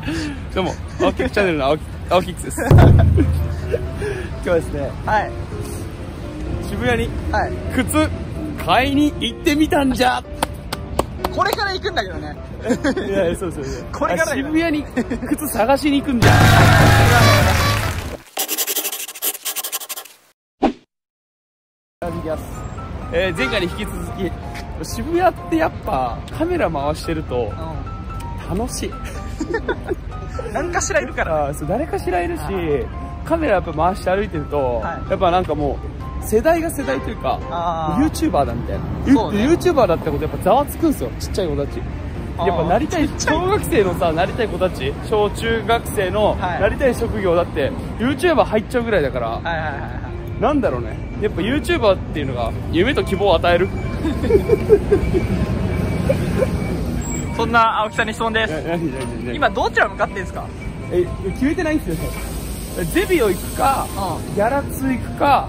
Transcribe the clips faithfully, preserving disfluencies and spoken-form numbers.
どうも青キックチャンネルの青キ青キックです。今日はですね、はい、渋谷に靴買いに行ってみたんじゃ。 これから行くんだけどね。 いや、そうそうそう。 これから渋谷に靴探しに行くんじゃ。えー、前回に引き続き渋谷ってやっぱカメラ回してると楽しい。 何かしらいるから。 あ、そう、誰かしらいるし、カメラやっぱ回して歩いてると、はい、やっぱなんかもう世代が世代というか YouTuber だみたいな、ね、YouTuber だってことやっぱざわつくんですよ、ちっちゃい子たち。やっぱなりたい小学生のさ、なりたい子たち、小中学生のなりたい職業だって YouTuber 入っちゃうぐらいだから、なんだろうね、やっぱ YouTuber っていうのが夢と希望を与える。 そんな青木さんに質問です。今どちら向かってんですか？ え、決めてないんですよ。ゼビオ行くか、うん、ギャラツ行くか、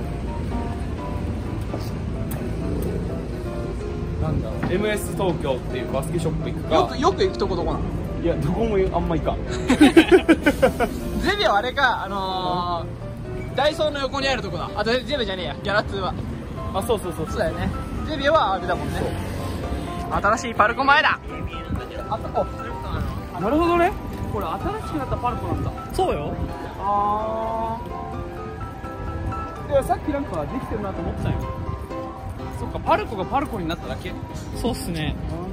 うん、なんだろう、エムエス 東京っていうバスケショップ行くか。 よくよく行くとこどこなの？ いや、どこもあんま行かん。 ゼビオあれか、あのー、ダイソーの横にあるとこだ。あ、ゼビオじゃねえや、ギャラツーは。 あ、そうそうそうそう。 そうだよね。ゼビオはあれだもんね。新しいパルコ前だ。あ、 お、なるほどね。これ新しくなったパルコなんだ。 そうよ。 ああ。いや、さっきなんかできてるなと思ってたよ。そっか、パルコがパルコになっただけ。 そうっすね。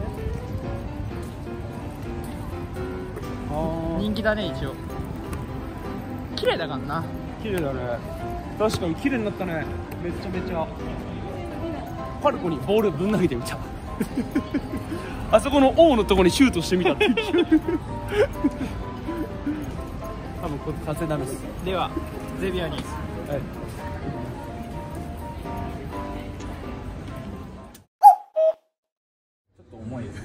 あ、人気だね、一応。綺麗だからな。 綺麗だね。確かに綺麗になったね。めちゃめちゃ。パルコにボールぶん投げてみた。あそこの王のところにシュートしてみたっていう。多分これ風ダメです。 ではゼビオに、はい、 ちょっと重いです。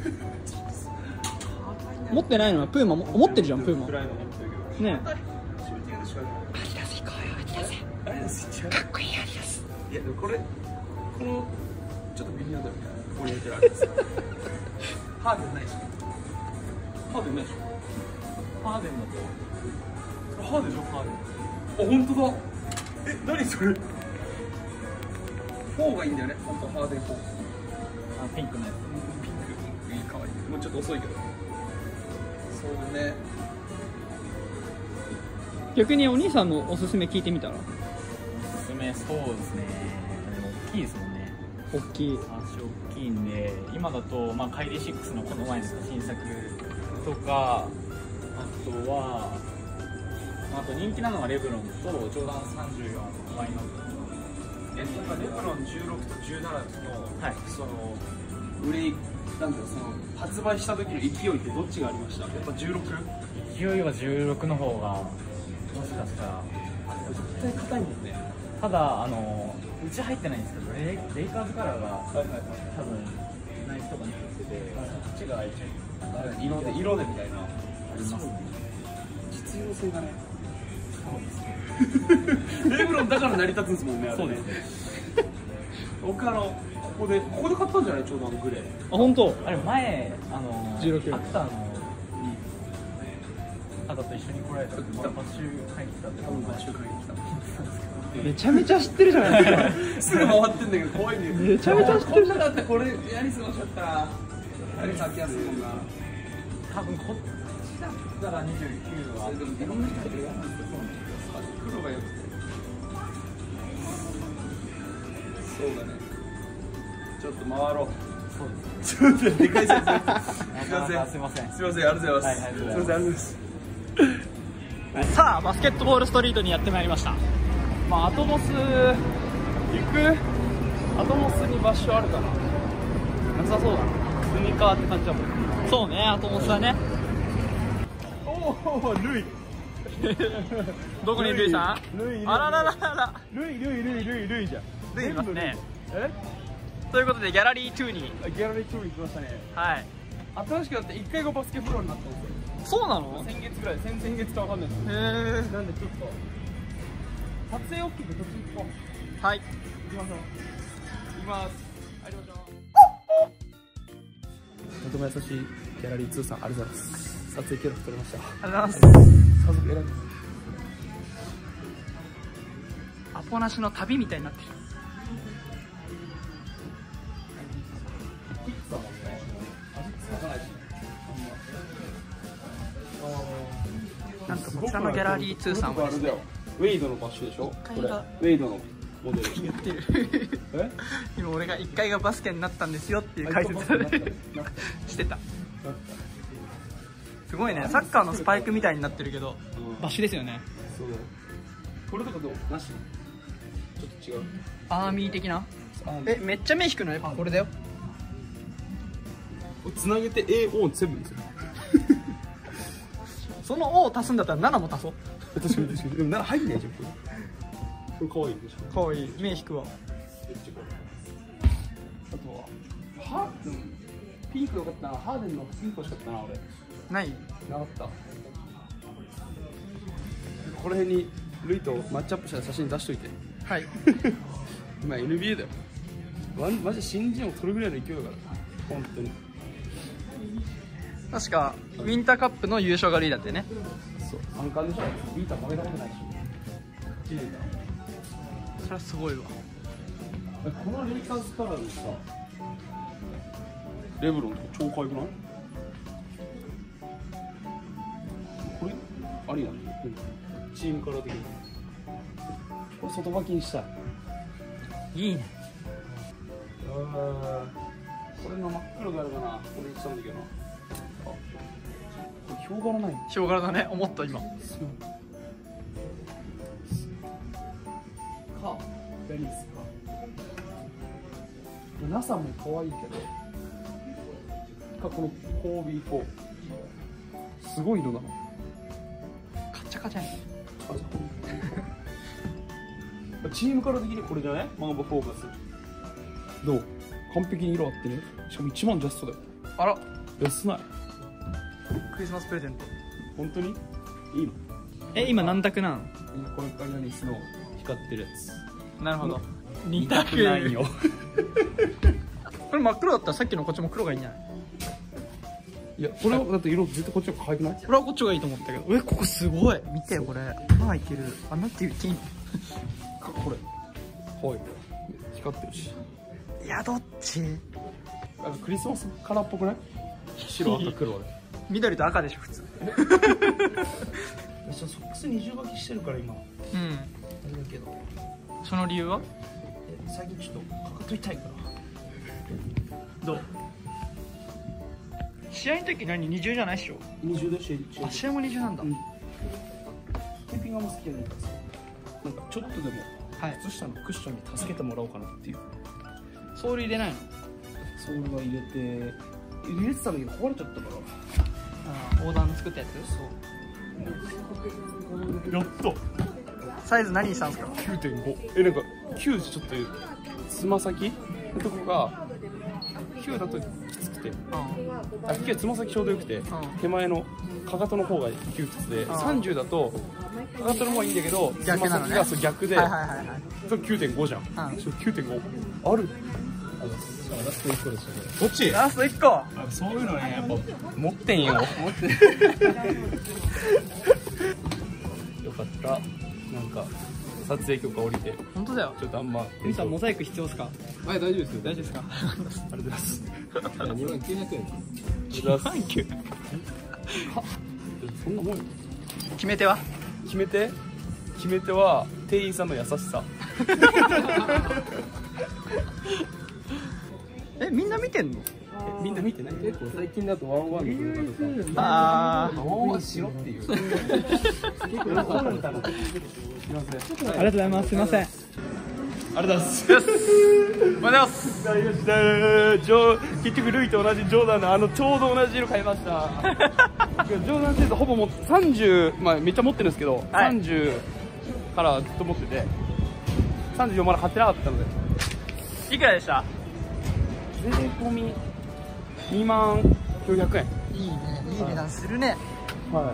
持ってないのはプーマも持ってるじゃん。プーマねえ、アディダス行こうよ。アディダスアディダスかっこいい。アディダス。 いやでもこれこのちょっと微妙だよね。これやってるあれです。ハーデンないでしょ。ハーデンないでしょ。ハーデンだとハーデンでしょ。ハーデン。あ、本当だ。え、何それ。フォーがいいんだよね。本当ハーデンフォー。 あ、ピンクのやつ。 ピンクいい、可愛い。もうちょっと遅いけど。そうだね。 逆にお兄さんのおすすめ聞いてみたら。 おすすめ、そうですね。大きいですもんね。 大きい。 足大きいんで、今だと、まあ、カイリーシックスのこの前の新作とか、あとは、あと人気なのはレブロンとジョーダンさんじゅうよんワインの。 え、なんかレブロンじゅうろくとじゅうななの、 はい、 その売れ、なんだろう、その発売した時の勢いってどっちがありました？やっぱじゅうろく？ 勢いはじゅうろくの方が、もしかしたら、 絶対硬いもんね。 ただ、あの、うち入ってないんですけど、レイ、レイカーズカラーが、はいはいはい、多分ナイキとかに入ってて、そっちが開いちゃう。 色で、色でみたいな。ありますね。 実用性がね。レブロンだから成り立つんですもんね。あれね。そうですね。僕あのここでここで買ったんじゃない？ちょうどあのグレー。 あ、本当。 あれ前あのじゅうろくアクターの方と一緒に来られた時、またバッシュ買いに来たって。多分バッシュ買いに来た。 めちゃめちゃ知ってるじゃないですか。 すぐ回ってんだけど怖いね。 めちゃめちゃ知ってるじゃん。 だってこれやり過ごしちゃったらやり先やすいもんな。 多分こっちだったらにじゅうきゅうは。でもいろんな人がいるんですよ。 黒が良くて。そうだね。ちょっと回ろう。 そうですね。ちょっとでかい先生。 すみません。 すみません。ありがとうございます。すみません。ありがとうございます。 さあ、バスケットボールストリートにやってまいりました。 まあアトモス行く？アトモスに場所あるかな。なさそうだな。スニーカーって感じだもん。 そうね、アトモスはね。 おお、ルイ。 どこにルイさん？ ルイ。 あらららら。 ルイルイルイルイルイじゃん。 ルイいますね。 え？ ということでギャラリーツーに。 ギャラリーツーに来ましたね。 はい。 新しくなっていっかいごバスケフロアになったんですよ。 そうなの？ 先月ぐらい、先々月かわかんないです。へえ。なんでちょっと撮影大きく途中行こう。はい。 行きましょう。行きます。ありがとうございます。とても優しいギャラリーツーさん、ありがとうございます。 撮影記録取れました。 ありがとうございます。 早速選んで。 アポなしの旅みたいになってる。なんとこちらのギャラリー通さんはですね、 ウェイドのバッシュでしょ。これウェイドのモデル言ってる。今俺がいっかいがバスケになったんですよっていう解説してた。すごいね、サッカーのスパイクみたいになってるけど、バッシュですよね。 そうだよ。これとかどう？なし？ちょっと違う。 アーミー的な？え、めっちゃ目引くのやっぱこれだよ。 つなげて エーオー 全部ですよ。 その O を足すんだったらななも足そう。 確かに確かに。でもなな入んないじゃんこれ。これ可愛いでしょ。 可愛い。目引くわ。 あとはハーデン、ピンクよかったな。ハーデンのピンク欲しかったな俺。 ない？ なかった。この辺にルイとマッチアップした写真出しといて。 はい。 今 エヌビーエー だよ。マジ新人を取るぐらいの勢いだから本当に。 確かウィンターカップの優勝がルイだってね。 そう、アンカーでしょ。ビーター負けたことないし。いちねんだ。 それはすごいわ。 このレイカーズカラーでさ、レブロンとか超可愛くない？これありなの？チームカラー的に。これ外履きにしたい。 いいね。 ああ、これの真っ黒があるかな。これしたんだけどな。あ、これヒョウ柄ない。 ヒョウ柄だね。思った今。 か、ベリースか。ナサも可愛いけど。か、このコービーフォー。すごい色だな。 カッチャカチャやん。 チームカラー的にこれじゃない？マンバフォーカス。どう？完璧に色合ってね。しかもいちまんジャストだよ。 あら、 安ない？ クリスマスプレゼント。 本当に？いいの？ え、今何択なん？ 今これカリアニスの光ってるやつ。 なるほど。 二二択ないよ。 これ真っ黒だったらさっきのこっちも黒がいいんじゃない？ いや、これはだって色絶対こっちが可愛くない？ これはこっちがいいと思ったけど。え、ここすごい。見てよこれ。まあいける。あ、なんて言っていいの？ か、これ。可愛い。光ってるし。 いや、どっち？ なんかクリスマスカラーっぽくない？白赤黒で。 緑と赤でしょ普通。 ソックス二重履きしてるから今。 うん。 あれだけど。 その理由は？ え、最近ちょっとかかと痛いから。 どう？試合の時何二重じゃないっしょ？ 二重だし。 あ、試合も二重なんだ。 テーピングあんま好きじゃないからさ。なんかちょっとでも靴下のクッションに助けてもらおうかなっていう。 ソール入れないの？ ソールは入れて入れてたんだけど壊れちゃったから。 ああ、横断作ったやつ？ そう。やっと。 サイズ何にしたんですか？ きゅうてんご。え、なんかきゅうちょっとつま先のとこがきゅうだときつくて、あ、きゅうはつま先ちょうどよくて、手前のかかとの方がきゅうきつで、さんじゅうだとかかとの方がいいんだけど、つま先がそう逆で、それ きゅうてんご じゃん。きゅうてんご ある。ラストいっこですよね。どっち？ ラストいっこ。 そういうのね、やっぱ持ってんよ。持ってよかった。なんか撮影許可降りて。 本当だよ。 ちょっとあんま。 ミさんモザイク必要ですか？ はい、大丈夫ですよ。 大丈夫ですか？ ありがとうございます。にまんきゅうひゃくえん。 にまんきゅう。 そんなもんよ。 決め手は？ 決め手？決め手は店員さんの優しさ。 え、みんな見てんの？ みんな見てない？結構最近だとワンワンの動画とか。 ああ。 ワンワンしろっていう。結構そうなんだな。すみません。 ありがとうございます。すみません。 ありがとうございます。 おはようございます。 やりました。ジョー、結局ルイと同じジョーダンのあのちょうど同じ色買いました。ジョーダンシリーズほぼもうさんじゅう、まあめっちゃ持ってるんですけど、はい、さんじゅうからずっと持ってて、さんじゅうよんまだ買ってなかったので。 いくらでした？ 税込みにまんきゅうひゃくえん。 いいね、いい値段するね。 はい。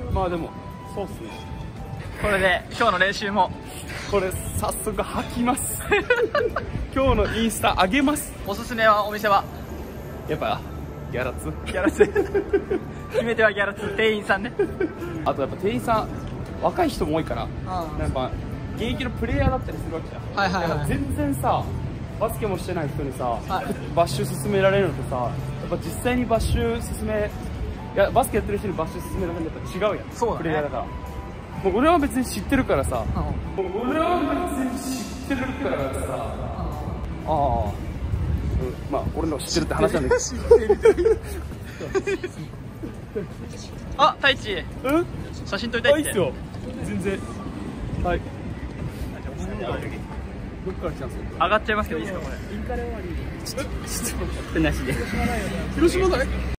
まあでもそうっすね。 これで今日の練習もこれ早速履きます。今日のインスタ上げます。 おすすめはお店はやっぱギャラツ。 ギャラツ。 決め手はギャラツー、店員さんね。 あとやっぱ店員さん若い人も多いから、やっぱ現役のプレイヤーだったりするわけじゃん。 はいはいはい。 全然さバスケもしてない人にさ、はい、バッシュ進められるのとさ、やっぱ実際にバッシュ進めいやバスケやってる人にバッシュ進められるのとやっぱ違うやん。そうだね、プレイヤーだから。もう俺は別に知ってるからさ、うん、もう俺は別に知ってるからさ、ああ、うん、まあ俺の知ってるって話なんだけど。 あ、太一、うん、写真撮りたいって。 あ、いいっすよ、全然。はい。どっから来たんですか。 上がっちゃいますけどいいですかこれ。インカレ終わり。ちょっとなしで。 広島だね。